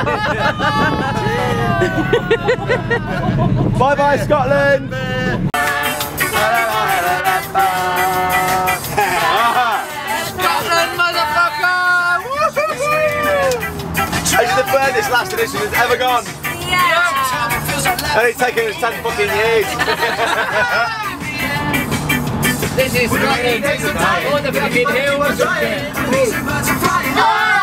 Bye bye, Scotland. Scotland, motherfucker! This is the furthest last edition has ever gone. Yeah. And it's taken us 10 fucking years. This is Scotland. On the fucking hills.